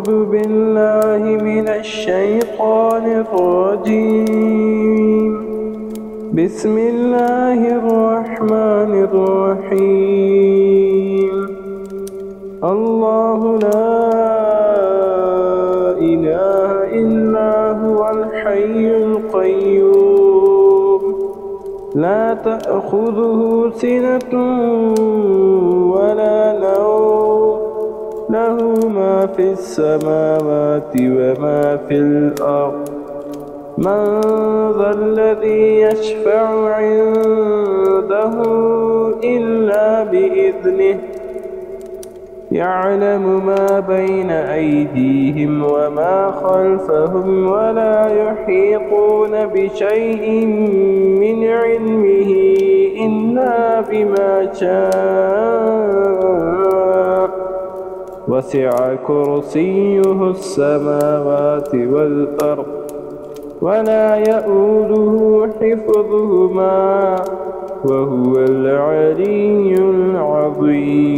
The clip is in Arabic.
أعوذ بالله من الشيطان الرجيم. بسم الله الرحمن الرحيم. الله لا إله إلا هو الحي القيوم لا تأخذه سنة ولا نوم له ما في السماوات وما في الأرض من ذا الذي يشفع عنده إلا بإذنه يعلم ما بين أيديهم وما خلفهم ولا يحيطون بشيء من علمه إلا بما شاء وسع كرسيه السماوات والأرض ولا يئوده حفظهما وهو العلي العظيم.